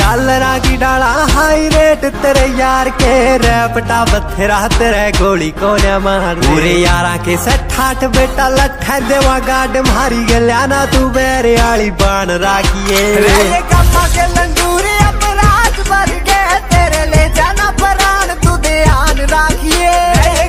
डालरा की डाला high rate तेरे यार के रैपटा बथेरा तेरे गोली को न मार पूरे यारा के सठाठ बेटा लट्ठा देवा गाड मारी गल्या ना तू बेरे आली बाण राखिए के लंगूरे अपराध भर के तेरे ले जाना परान तू ध्यान राखिए।